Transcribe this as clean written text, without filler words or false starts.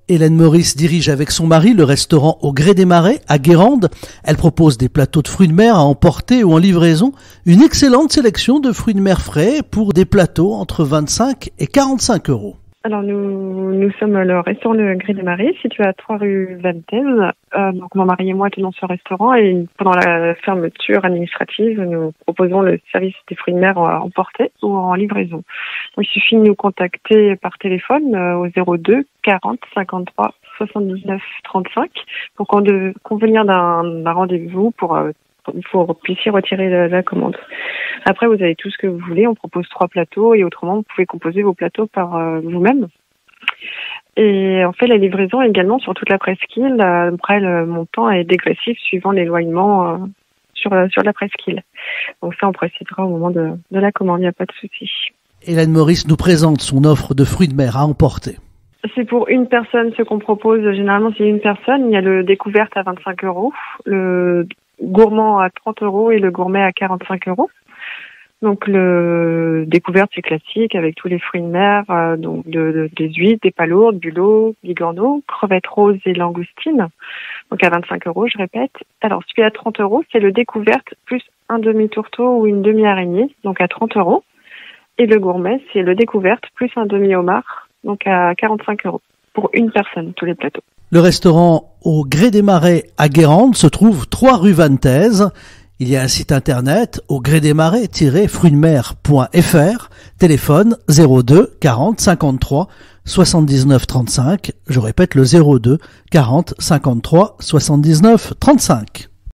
Hélène Maurice dirige avec son mari le restaurant Au Gré des Marais à Guérande. Elle propose des plateaux de fruits de mer à emporter ou en livraison. Une excellente sélection de fruits de mer frais pour des plateaux entre 25 et 45 euros. Alors nous sommes le restaurant Le Gré des Marais, situé à 3 rue Vantez. Donc mon mari et moi tenons ce restaurant et pendant la fermeture administrative, nous proposons le service des fruits de mer à emporter ou en livraison. Donc, il suffit de nous contacter par téléphone au 02 40 53 79 35 pour convenir d'un rendez-vous pour vous puissiez retirer la commande. Après, vous avez tout ce que vous voulez. On propose 3 plateaux et autrement, vous pouvez composer vos plateaux par vous-même. Et on fait la livraison également sur toute la presqu'île. Après, le montant est dégressif suivant l'éloignement sur la presqu'île. Donc ça, on précisera au moment de la commande, il n'y a pas de souci. Hélène Maurice nous présente son offre de fruits de mer à emporter. C'est pour une personne ce qu'on propose. Généralement, c'est une personne. Il y a le découverte à 25 euros, le gourmand à 30 euros et le gourmet à 45 euros. Donc le découverte, c'est classique avec tous les fruits de mer, donc des huîtres, des palourdes, bulots, bigorneaux, crevettes roses et langoustines. Donc à 25 euros, je répète. Alors celui à 30 euros, c'est le découverte plus un demi-tourteau ou une demi-araignée, donc à 30 euros. Et le gourmet, c'est le découverte plus un demi-homard, donc à 45 euros pour une personne, tous les plateaux. Le restaurant Au Gré des Marais à Guérande se trouve 3 rue Vantez. Il y a un site internet augredesmarais-fruitsdemer.fr, téléphone 02 40 53 79 35. Je répète le 02 40 53 79 35.